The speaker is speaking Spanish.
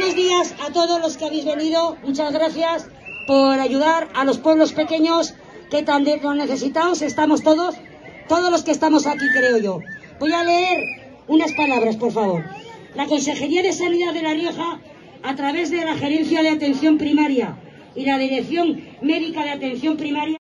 Buenos días a todos los que habéis venido. Muchas gracias por ayudar a los pueblos pequeños que tan lo necesitados estamos todos los que estamos aquí, creo yo. Voy a leer unas palabras, por favor. La Consejería de Sanidad de La Rioja, a través de la Gerencia de Atención Primaria y la Dirección Médica de Atención Primaria,